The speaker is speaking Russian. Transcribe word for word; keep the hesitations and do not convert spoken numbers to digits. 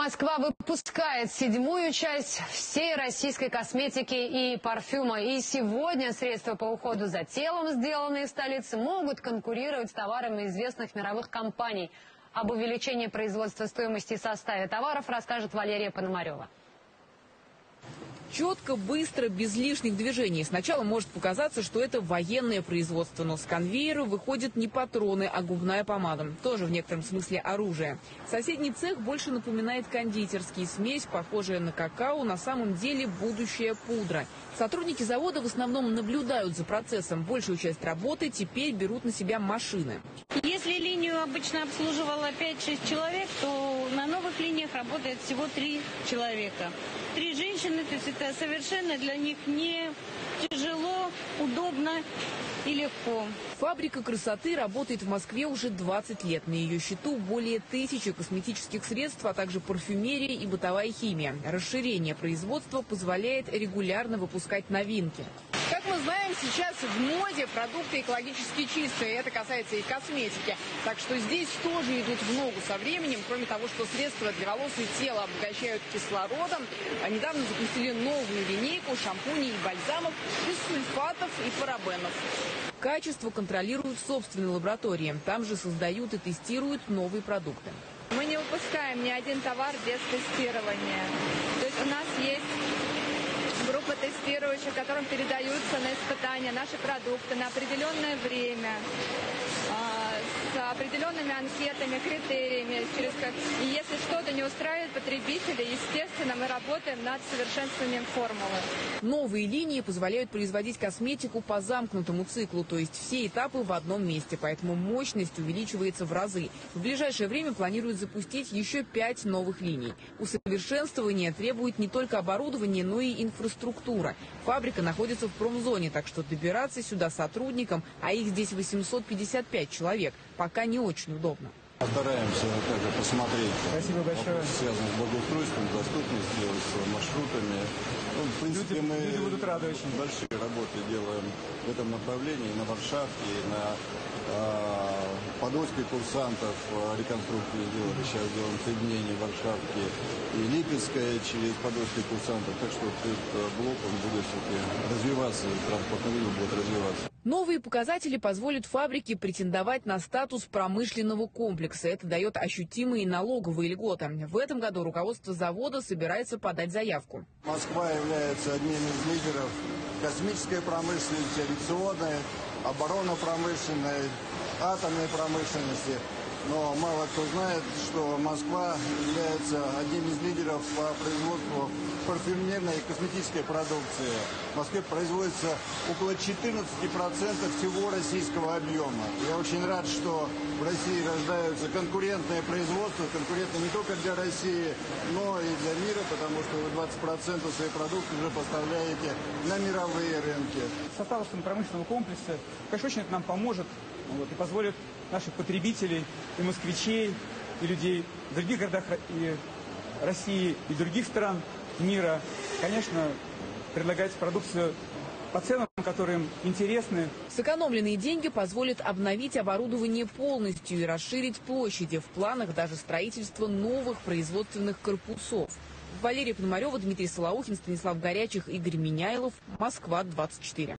Москва выпускает седьмую часть всей российской косметики и парфюма. И сегодня средства по уходу за телом, сделанные в столице, могут конкурировать с товарами известных мировых компаний. Об увеличении производства стоимости и составе товаров расскажет Валерия Пономарева. Четко, быстро, без лишних движений. Сначала может показаться, что это военное производство, но с конвейера выходят не патроны, а губная помада. Тоже в некотором смысле оружие. Соседний цех больше напоминает кондитерский. Смесь, похожая на какао, на самом деле будущая пудра. Сотрудники завода в основном наблюдают за процессом. Большую часть работы теперь берут на себя машины. Если линию обычно обслуживала пять-шесть человек, то на новых линиях работает всего три человека. Три женщины, то есть это совершенно для них не тяжело, удобно и легко. Фабрика красоты работает в Москве уже двадцать лет. На ее счету более тысячи косметических средств, а также парфюмерия и бытовая химия. Расширение производства позволяет регулярно выпускать новинки. Как мы знаем, сейчас в моде продукты экологически чистые. Это касается и косметики. Так что здесь тоже идут в ногу со временем. Кроме того, что средства для волос и тела обогащают кислородом, а недавно запустили новую линейку шампуней и бальзамов без сульфатов и парабенов. Качество контролируют в собственной лаборатории. Там же создают и тестируют новые продукты. Мы не выпускаем ни один товар без тестирования. То есть у нас есть группа тестирующих, которым передаются на испытания наши продукты на определенное время, с определенными анкетами, критериями. Через как... И если что-то не устраивает потребителя, естественно, мы работаем над совершенствованием формулы. Новые линии позволяют производить косметику по замкнутому циклу, то есть все этапы в одном месте, поэтому мощность увеличивается в разы. В ближайшее время планируют запустить еще пять новых линий. Усовершенствование требует не только оборудования, но и инфраструктура. Фабрика находится в промзоне, так что добираться сюда сотрудникам, а их здесь восемьсот пятьдесят пять человек, пока не очень удобно. Стараемся также посмотреть, Спасибо большое. Связано с благоустройством, доступностью, с маршрутами. Ну, в принципе, люди, мы люди будут рады очень. Большие работы делаем в этом направлении, на Варшавке, на э, Подольске курсантов, реконструкцию делали, сейчас делаем соединение Варшавки и Липецкая через Подольских курсантов. Так что этот блок, он будет развиваться, транспортный вид будет развиваться. Новые показатели позволят фабрике претендовать на статус промышленного комплекса. Это дает ощутимые налоговые льготы. В этом году руководство завода собирается подать заявку. Москва является одним из лидеров космической промышленности, авиационной, оборонно-промышленной, атомной промышленности. Но мало кто знает, что Москва является одним из лидеров по производству парфюмерной и косметической продукции. В Москве производится около четырнадцати процентов всего российского объема. Я очень рад, что в России рождаются конкурентное производство, конкурентное не только для России, но и для мира, потому что вы двадцать процентов своей продукции уже поставляете на мировые рынки. Состав промышленного комплекса, конечно, очень это нам поможет, вот, и позволит наших потребителей и москвичей, и людей в других городах и России и других стран мира, конечно, предлагать продукцию по ценам, которые им интересны. Сэкономленные деньги позволят обновить оборудование полностью и расширить площади. В планах даже строительство новых производственных корпусов. Валерия Пономарева, Дмитрий Солоухин, Станислав Горячих, Игорь Меняйлов. Москва, двадцать четыре.